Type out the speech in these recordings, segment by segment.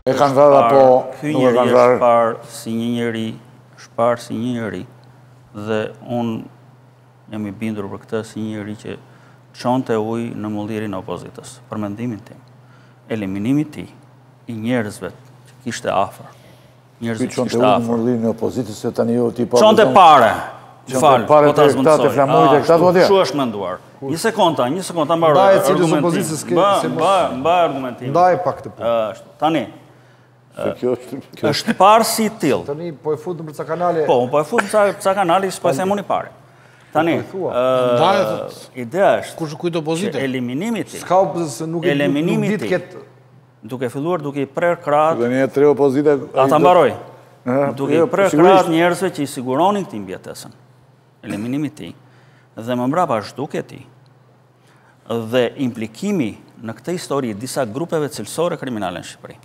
E kanë vrarë apo nuk e kanë vrarë? Ky njeri është parë si një njeri dhe unë jam i bindur për këtë si një njeri që çonte ujë në mullirin e opozitës. Për mendimin tim, eliminimi i tij i njerëzve që kishte afër. Njerëzve që kishte afër. Në mullirin e opozitës se tani jo ti po. Çonte pare. Fal, po ta zmendoj. Çu është menduar? Një sekondë mbaroj argumentin. Mbaj argumentin. Ndaj pak këtë punë. Tani. Është parë si till. Tani po e fut në ca kanale. Po e fut në ca kanale, s'po e them unë parë. Tani, ideja është që eliminimi ti, duke filluar duke i prerë kratë, ata mbaroj, duke i prerë kratë njerëzve që i siguronin këti mbjetesën, eliminimi ti, dhe më mbrapa zhduke ti, dhe implikimi në këtë histori disa grupeve cilësore kriminale në Shqipëri,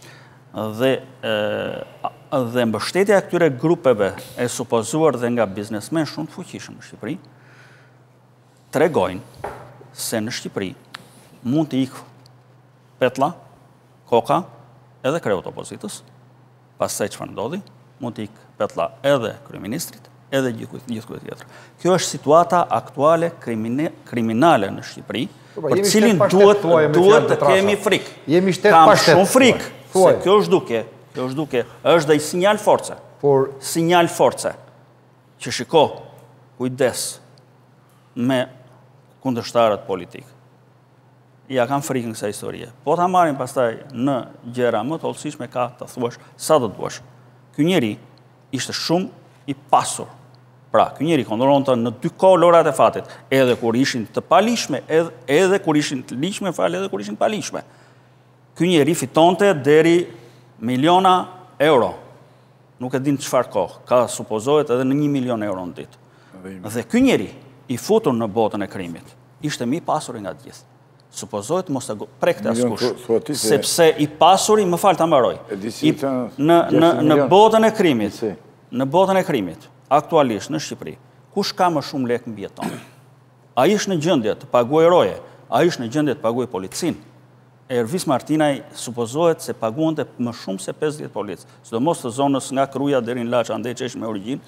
dhe mbështetja këtyre grupeve e supozuar dhe nga biznesmen shumë të fuqishëm në Shqipëri, tregojnë se në Shqipëri mund të ikë petlla, koka, edhe kreut opozitës, pastaj çfarë ndodhi, mund të ikë petlla edhe kryeministrit, edhe gjithkujt tjetër. Kjo është situata aktuale kriminale në Shqipëri, për cilin duhet të kemi frikë. Kam shumë frikë, se kjo është duke, është dhe i sinjal force, që shiko, kujdes me kundërshtarët politikë. Ja kam frikën kësa historie. Po ta marrim pastaj në gjëra më të hollësishme ka të thuash sa do të duash. Ky njeri ishte shumë i pasur. Pra, ky njeri kondoronte në dy kohë lorat e fatit, edhe kur ishin të palishme, edhe kur ishin të ligjshme, edhe kur ishin të palishme. Ky njeri fitonte deri miliona euro. Nuk e din çfarë kohë, ka supozohet edhe në 1 milion euro në ditë. Dhe ky njeri i futur në botën e krimit, ishte më i pasuri nga të gjithë. Supozohet mos të prekte askush, sepse i pasuri, më fal ta mbaroj, në botën e krimit, aktualisht në Shqipëri, kush ka më shumë lekë mbi jeton? Ai është në gjendje të paguajë roje, ai është në gjendje të paguajë policin. Ervis Martinaj supozohet se paguante më shumë se 50 policë, sidomos të zonës nga Kruja deri në Laç, andej që është me origjinë.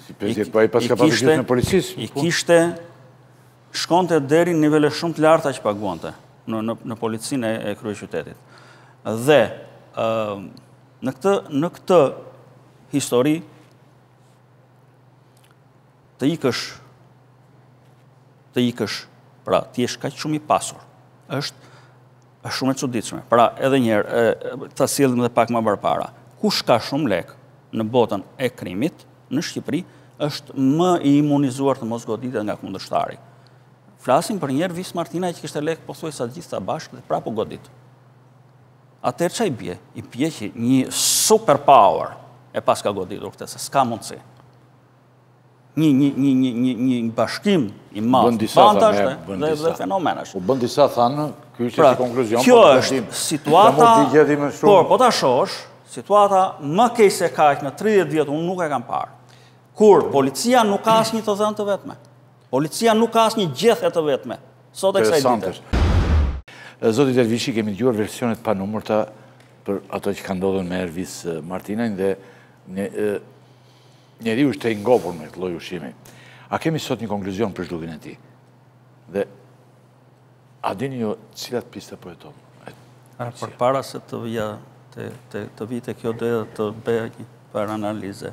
I kishte shkonte deri në nivele shumë të larta që paguante në policinë e kryeqytetit. Dhe në këtë histori të ikësh, pra ti jesh kaq shumë i pasur, është shumë e çuditshme. Pra edhe një herë ta sjellim edhe pak më përpara. Kush ka shumë lekë në botën e krimit në Shqipëri është më i imunizuar të mos goditet nga kundërshtari. Flasim për një Ervis Martinaj që kishte lekë pothuajse të gjitha bashkë dhe prapë godit. Atëherë ç'a i bie? I bie që një superpower e pas ka goditur këtë, se s'ka mundësi. Një bashkim i madh bandash dhe fenomenash. U bën disa thanë, ky ishte si konkluzion. Kjo është situata, po ta shohësh, situata më keq se kaq në 30 vjet unë nuk e kam parë. Kur policia nuk ka asnjë të dhënë të vetme. Policia nuk ka asnjë gjethje të vetme. Sot e kësaj dite. Zoti Dervishi, kemi dëgjuar versionet pa numërta për ato që ka ndodhur me Ervis Martinajn dhe njeriu është i ngopur me këtë lloj ushqimi. A kemi sot një konkluzion për zhdukjen e tij? Dhe a dini ju cilat pista po jeton? Përpara se të vija të vite kjo do të bëja një parë analize.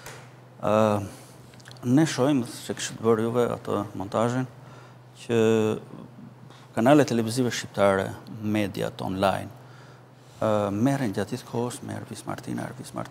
Ne shohim se kishit bërë juve atë montazhin që kanale televizive shqiptare, mediat online merren gjatë gjithë kohës me Ervis Martinaj.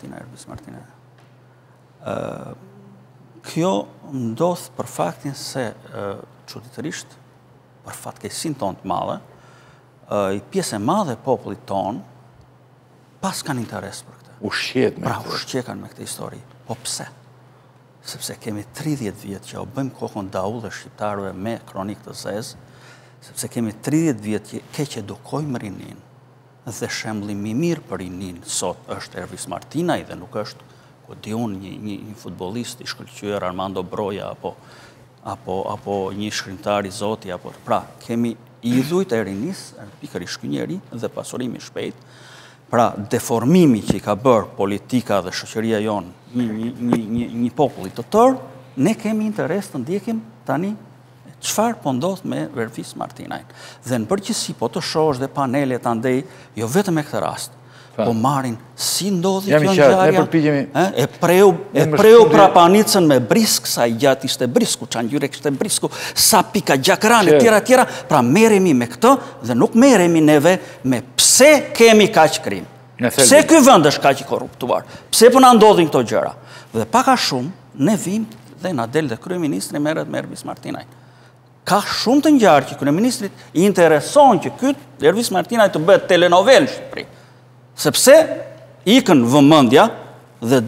Kjo ndodh për faktin se çuditërisht, për fatkeqësinë tonë të madhe, i pjesë e madhe e popullit tonë pas kanë interes për këtë. Ushqekan me këtë histori. Po pse? Sepse kemi 30 vjet që u bëjmë kokën daull dhe shqiptarëve me kronikë të zezë, sepse kemi 30 vjet që keq edukojmë rinin, dhe shembullimi i mirë për rinin sot është Ervis Martinaj dhe nuk është një futbollist i shkëlqyer Armando Broja apo një shkrimtar i Zoti pra kemi idhujt e rinis pikërisht ky njeri dhe pasurimi i shpejt Pra, deformimi që i ka bërë politika dhe shoqëria jonë një popullit të tërë, ne kemi interes të ndjekim tani çfarë po ndodh me Vervis Martinajn. Dhe në përgjithësi, po të shohësh dhe panelet andej, jo vetëm e këtë rast, po marrin si ndodhi kjo ngjarje. E preu prapanicën me brisk, sa i gjatë ishte brisku, çangjyre kishte brisku, sa pika gjakrane, tjera, pra merremi me këtë dhe nuk merremi neve me pse kemi kaq krim. Pse ky vend është kaq i korruptuar? Pse po na ndodhin këto gjëra? Dhe pak a shumë ne vim dhe na del dhe kryeministri merret me Vervis Martinaj. Ka shumë të ngjarë që kryeministrit i intereson që ky Vervis Martinaj të bëhet telenovel në Shqipëri. Sepse ikën vëmendja dhe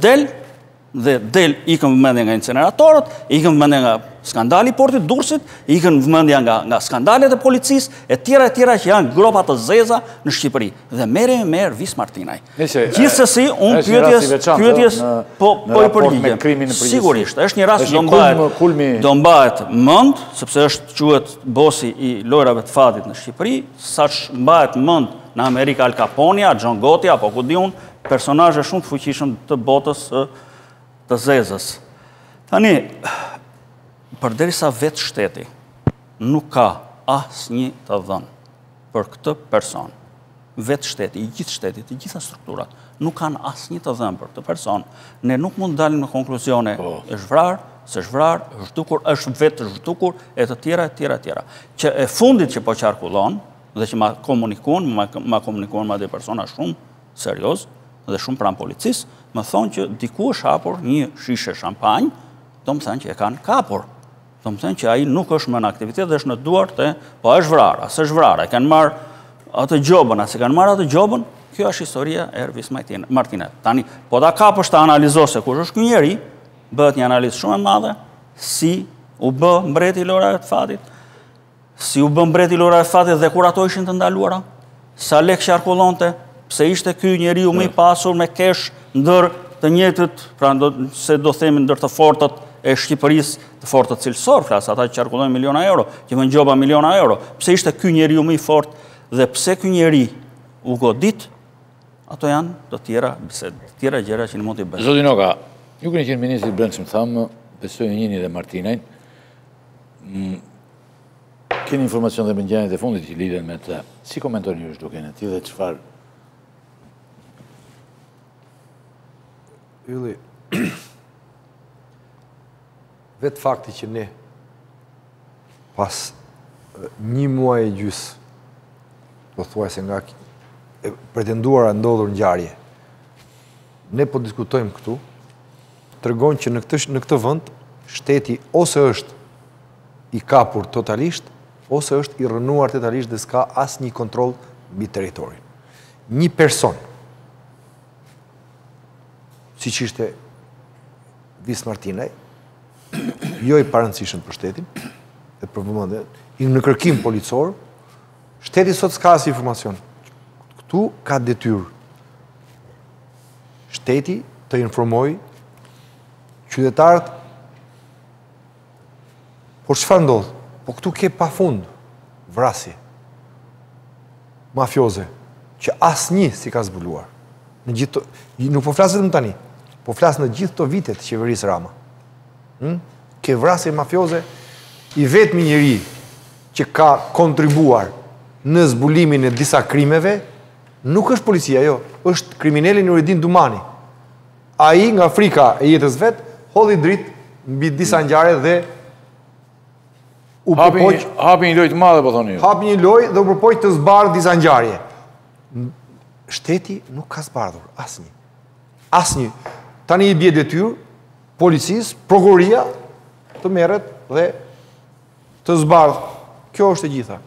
del ikën vëmendja nga incineratorët, ikën vëmendja nga skandali i portit Durrësit, ikën vëmendja nga skandalet e policisë, e tjera që janë gropa të zeza në Shqipëri. Dhe merremi me Vervis Martinaj. Gjithsesi, unë pyetjes po i përgjigjem. Sigurisht, është një rast do mbahet mend, sepse është quhet bosi i lojrave të fatit në Shqipëri, saç mbahet mend në Amerika Al Caponea, John Gotti, apo ku di unë, personazhe shumë të fuqishëm të botës të zezës. Tani, përderisa vetë shteti nuk ka asnjë të dhënë për këtë person, vetë shteti, i gjithë shtetit, i gjitha strukturat, nuk kanë asnjë të dhënë për këtë person, ne nuk mund dalim në konkluzione, është vrarë, s'është vrarë, është zhdukur, është vetë zhdukur, e të tjera. Që e fundit që po qarkullon, dhe që ma komunikuan ma dhe persona shumë serios dhe shumë pranë policisë, më thonë që diku është hapur një shishe shampanjë, do më thënë që e kanë kapur. Do më thënë që ai nuk është më në aktivitet dhe është në duart e, po është vrarë, asë është vrarë, e kanë marë atë gjobën, asë e kanë marë atë gjobën, kjo është historia e Vervis Martinaj. Tani, po da kapësh të analizose kush është ky njeri, bëhet një analizë shumë e madhe, si u bë mbreti i lojrave të fatit, si u bë mbreti i lojrave të fatit dhe kur ato ishin të ndaluara, sa lek qarkullonte, pse ishte ky njeriu më i pasur me kesh ndër të njëjtët, pra se do themi ndër të fortët e Shqipërisë, të fortët cilësor, flas ata që qarkullojnë miliona euro, që vënë gjoba miliona euro, pse ishte ky njeriu më i fortë dhe pse ky njeri u godit, ato janë të tjera bisedë, të tjera gjëra që mund t'i bëjmë. Zoti Noka, ju keni qenë ministri i Brendshëm, thamë, besoj njëni dhe Martinajn. Keni informacion dhe me ngjarjet e fundit që lidhen me të. Si komentoni ju duke në ti dhe çfarë? Ylli, vetë fakti që ne pas një muaj e gjys, do thuaj se nga pretenduara ndodhur ngjarje, ne po diskutojmë këtu, tregon që në këtë vend shteti ose është i kapur totalisht, ose është i rënuar totalisht dhe s'ka asnjë kontroll mbi territorin. Një person, siç ishte Vervis Martinaj, jo i parëndësishëm për shtetin, dhe për vëmendjen, në kërkim policor, shteti sot s'ka as informacion. Këtu ka detyrë shteti të informojë qytetarët, por çfarë ndodh? Po këtu ke pafund vrasje mafioze që asnjë si ka zbuluar. Nuk po flas vetëm tani, po flas në gjithë këto vite të qeverisë Rama. Ke vrasje mafioze, i vetmi njeri që ka kontribuar në zbulimin e disa krimeve nuk është policia, jo, është kriminali Nureddin Dumani. Ai nga frika e jetës vet hodhi dritë mbi disa ngjarje dhe hapi një lojë të madhe, po thoni ju. Hapi një lojë dhe u përpoq të zbardhë disa ngjarje. Shteti nuk ka zbardhur asnjë. Asnjë. Tani i bie detyrë policisë, prokuroria të merret dhe të zbardhë. Kjo është e gjitha.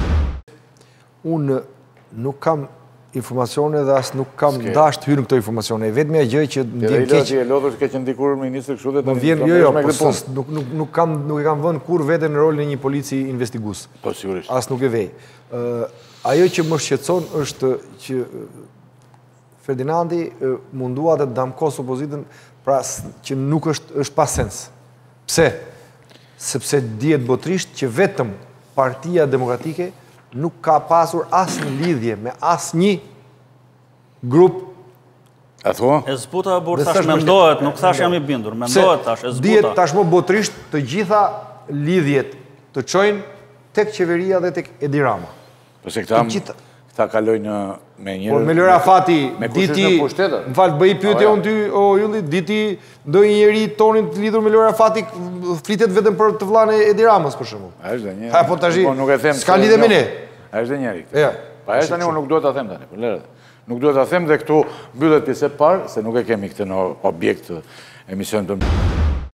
Unë nuk kam informacione dhe as nuk kam dash të hyrë në këto informacione. Vetmja gjë që ndjen keq. E lodhur që ke qenë dikur ministri kështu dhe tani. Jo, nuk e kam vënë kur veten në rolin e një polici investigues. Po sigurisht. As nuk e vej. Ajo që më shqetëson është që Ferdinandi mundua të damkos opozitën, pra që nuk është pa sens. Pse? Sepse dihet botërisht që vetëm Partia Demokratike nuk ka pasur asnjë lidhje me asnjë grup. A thua? E zbuta burr thash mendohet, nuk thash jam I bindur, mendohet thash, e Dihet zbuta. tashmë botrisht të gjitha lidhjet të çojnë tek qeveria dhe tek Edi Rama. Përse këta kalojnë me njërë... Por me Lori Afati, diti, më falë, bëj pyetje unë ty, o Ylli, diti ndonjë njeri tonin të lidhur me Lori Afati flitet vetëm për të vllain e Edi Ramës, për shembull. A është dhe njeri. Ha, po tash, s'ka lidhje me ne. A është dhe njeri. Ja. Pa është tani unë nuk duhet ta them tani, për lërë. Nuk duhet ta them dhe këtu mbyllet pjesë e parë, se nuk e kemi këtë në objekt emision të